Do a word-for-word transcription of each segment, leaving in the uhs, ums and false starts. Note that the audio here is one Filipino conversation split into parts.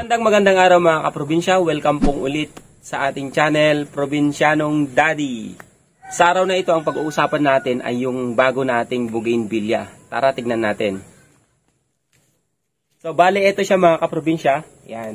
Magandang magandang araw mga kaprobinsya. Welcome pong ulit sa ating channel, Probinsiyanong Daddy. Sa araw na ito, ang pag-uusapan natin ay yung bago nating Bougainvillea. Tara, tignan natin. So, bali, ito siya mga kaprobinsya. Yan.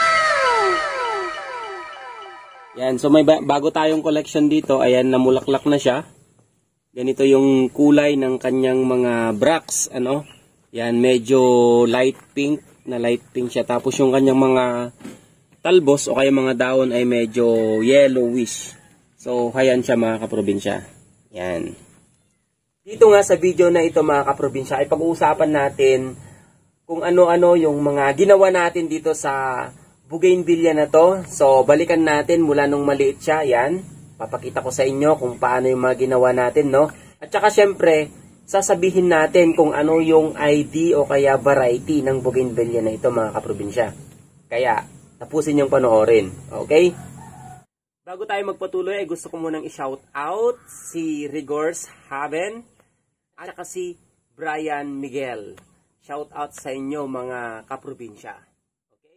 Yan. So, may bago tayong collection dito. Ayan, namulaklak na siya. Ganito yung kulay ng kanyang mga bracts. Ano? Yan, medyo light pink. Na light pink siya. Tapos yung kanyang mga talbos o kaya mga daon ay medyo yellowish. So, hayan siya mga kaprobinsya. Yan. Dito nga sa video na ito mga kaprobinsya ay pag-uusapan natin kung ano-ano yung mga ginawa natin dito sa Bougainvillea na to. So, balikan natin mula nung maliit siya. Yan. Papakita ko sa inyo kung paano yung mga ginawa natin, no? At saka syempre, sasabihin natin kung ano yung I D o kaya variety ng Bougainvillea na ito mga kaprobinsya. Kaya, tapusin yung panoorin. Okay? Bago tayo magpatuloy, ay gusto ko munang i-shout out si Rigors Haben at saka si Brian Miguel. Shout out sa inyo mga kaprobinsya. Okay?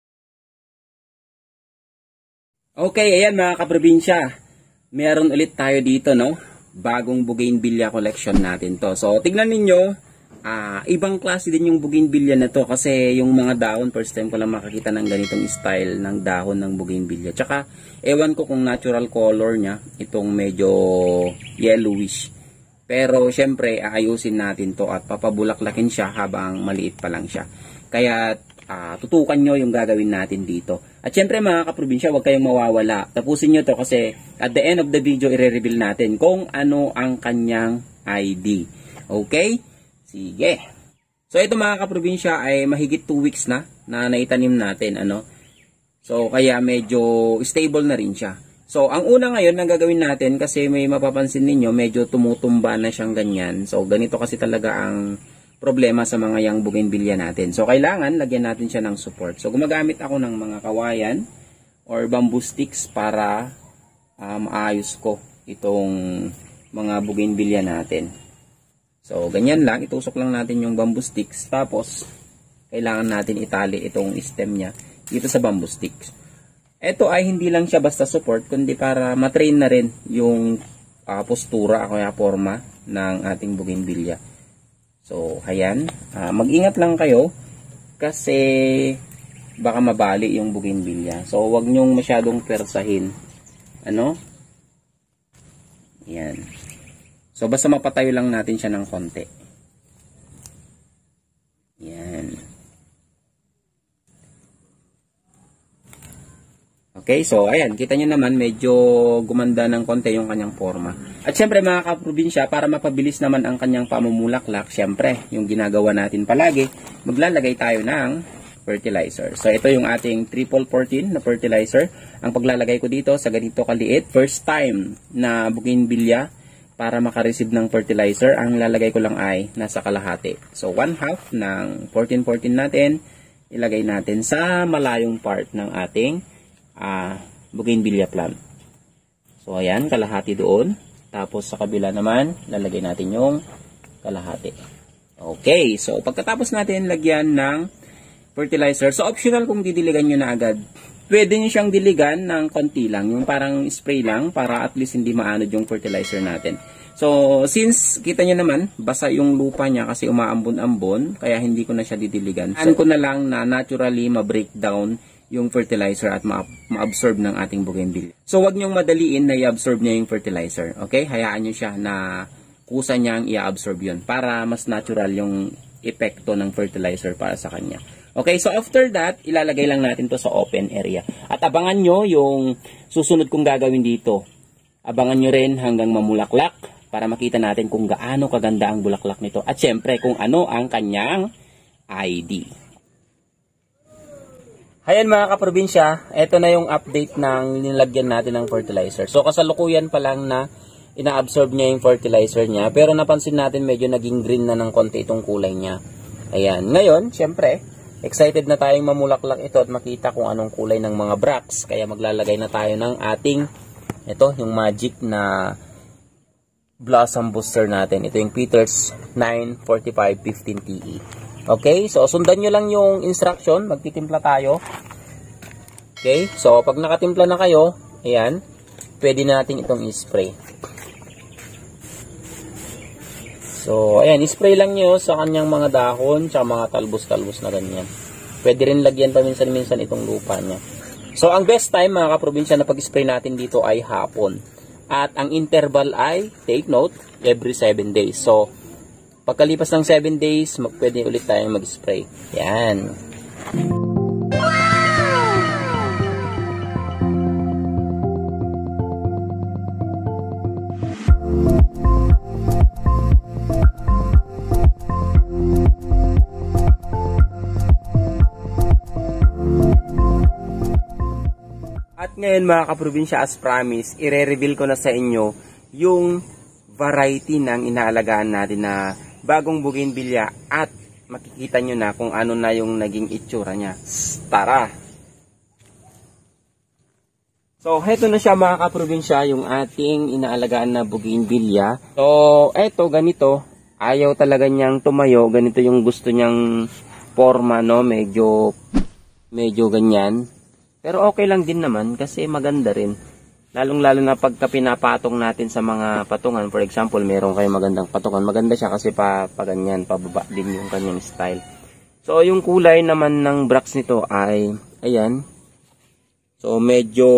Okay, ayan mga kaprobinsya. Meron ulit tayo dito, no? Bagong Bougainvillea collection natin to. So, tignan ninyo, uh, ibang klase din yung Bougainvillea na to kasi yung mga dahon, first time ko lang makakita ng ganitong style ng dahon ng Bougainvillea. Tsaka, ewan ko kung natural color niya, itong medyo yellowish. Pero, syempre, aayusin natin to at papabulaklakin siya habang maliit pa lang siya. Kaya, uh, tutukan nyo yung gagawin natin dito. At syempre mga kaprobinsya, huwag kayong mawawala. Tapusin nyo to kasi at the end of the video, i-reveal natin kung ano ang kanyang I D. Okay? Sige. So ito mga kaprobinsya ay mahigit two weeks na na naitanim natin. Ano? So kaya medyo stable na rin siya. So ang una ngayon na gagawin natin kasi may mapapansin ninyo, medyo tumutumba na siyang ganyan. So ganito kasi talaga ang problema sa mga yang Bougainvillea natin. So, kailangan lagyan natin siya ng support. So, gumagamit ako ng mga kawayan or bamboo sticks para uh, maayos ko itong mga Bougainvillea natin. So, ganyan lang. Itusok lang natin yung bamboo sticks. Tapos, kailangan natin itali itong stem niya dito sa bamboo sticks. Ito ay hindi lang siya basta support, kundi para matrain na rin yung uh, postura o kaya forma ng ating Bougainvillea. So, ayan. Uh, mag-ingat lang kayo kasi baka mabali yung Bougainvillea. So, wag nyong masyadong persahin. Ano? Ayan. So, basta mapatayo lang natin siya ng konti. Ayan. Okay, so ayan, kita nyo naman medyo gumanda ng konti yung kanyang forma. At syempre mga kaprobinsya, para mapabilis naman ang kanyang pamumulaklak, syempre, yung ginagawa natin palagi, maglalagay tayo ng fertilizer. So ito yung ating triple fourteen na fertilizer. Ang paglalagay ko dito sa ganito kaliit, first time na Bougainvillea para makareceive ng fertilizer, ang lalagay ko lang ay nasa kalahati. So one half ng fourteen fourteen natin, ilagay natin sa malayong part ng ating Uh, Bougainvillea plant. So ayan, kalahati doon. Tapos sa kabila naman, lalagay natin yung kalahati. Okay, so pagkatapos natin lagyan ng fertilizer, so optional kung didiligan nyo na agad. Pwede nyo siyang diligan ng konti lang, yung parang spray lang para at least hindi maanod yung fertilizer natin. So since kita nyo naman, basa yung lupa niya kasi umaambon-ambon, kaya hindi ko na siya didiligan. Ano ko na lang na naturally ma-breakdown yung fertilizer at ma-absorb ng ating Bougainvillea. So, wag niyong madaliin na i-absorb niya yung fertilizer. Okay? Hayaan niyo siya na kusa niyang i-absorb yun para mas natural yung epekto ng fertilizer para sa kanya. Okay? So, after that, ilalagay lang natin to sa open area. At abangan nyo yung susunod kong gagawin dito. Abangan nyo rin hanggang mamulaklak para makita natin kung gaano kaganda ang bulaklak nito. At syempre, kung ano ang kanyang I D. Ayan mga kaprobinsya, ito na yung update ng nilagyan natin ng fertilizer. So kasalukuyan pa lang na ina-absorb niya yung fertilizer niya. Pero napansin natin medyo naging green na ng konti itong kulay niya. Ayan. Ngayon, syempre, excited na tayong mamulaklak ito at makita kung anong kulay ng mga bracts. Kaya maglalagay na tayo ng ating, ito, yung magic na blossom booster natin. Ito yung Peters nine forty-five fifteen T E. Okay, so sundan nyo lang yung instruction, magtitimpla tayo. Okay, so pag nakatimpla na kayo, ayan, pwede natin itong i-spray. So, ayan, i-spray lang nyo sa kanyang mga dahon, tsaka mga talbos-talbos na ganyan. Pwede rin lagyan pa minsan-minsan itong lupa niya. So, ang best time mga kaprobinsya na pag-spray natin dito ay hapon. At ang interval ay, take note, every seven days. So, pagkalipas ng seven days, pwede ulit tayong mag-spray. Yan. At ngayon mga kaprobinsya, as promise, ire-reveal ko na sa inyo yung variety ng inaalagaan natin na bagong bougainvillea at makikita nyo na kung ano na yung naging itsura niya. Tara! So, heto na siya mga kaprobinsya, yung ating inaalagaan na bougainvillea. So, eto, ganito. Ayaw talaga niyang tumayo. Ganito yung gusto niyang forma, no? Medyo, medyo ganyan. Pero okay lang din naman kasi maganda rin. Lalong-lalo na pagka pinapatong natin sa mga patungan. For example, meron kayong magandang patungan. Maganda siya kasi pa, pa ganyan, pababa din yung kanyang style. So, yung kulay naman ng bracts nito ay, ayan. So, medyo,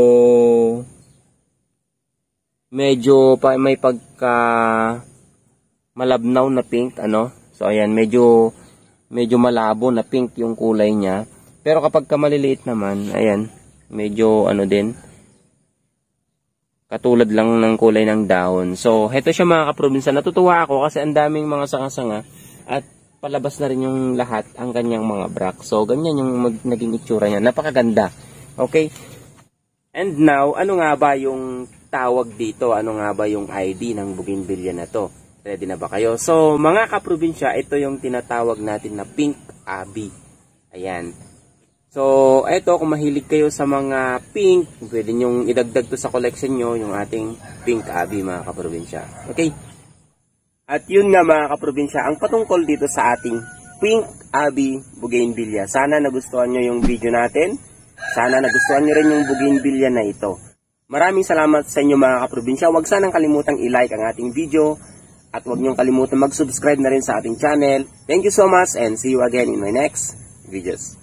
medyo pa, may pagka malabnaw na pink, ano. So, ayan, medyo, medyo malabo na pink yung kulay niya. Pero kapag ka maliliit naman, ayan, medyo ano din, katulad lang ng kulay ng dahon. So, heto siya mga kaprobinsya. Natutuwa ako kasi ang daming mga sanga-sanga at palabas na rin yung lahat ang kanyang mga bracts. So, ganyan yung mag naging itsura niya. Napakaganda. Okay? And now, ano nga ba yung tawag dito? Ano nga ba yung I D ng bougainvillea na to? Ready na ba kayo? So, mga kaprobinsya, ito yung tinatawag natin na pink abi. Ayan. So, eto, kung mahilig kayo sa mga pink, pwede nyong idagdag to sa collection nyo, yung ating pink abi, mga kaprobinsya. Okay? At yun nga, mga kaprobinsya, ang patungkol dito sa ating pink abi bougainvillea. Sana nagustuhan nyo yung video natin. Sana nagustuhan nyo rin yung bougainvillea na ito. Maraming salamat sa inyo, mga kaprobinsya. Huwag sanang kalimutang i-like ang ating video. At huwag nyong kalimutan mag-subscribe na rin sa ating channel. Thank you so much and see you again in my next videos.